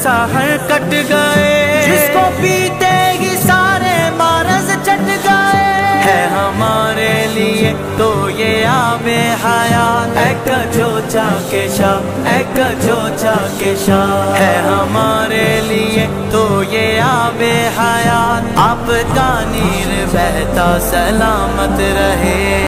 सहर कट गए, जिसको पीते ही सारे मारज चट गए। है हमारे लिए तो ये आबे हयात, एक जोचा के शाह, एक जोचा के शाह। है हमारे लिए तो ये आबे हयात, आपका नीर बहता सलामत रहे।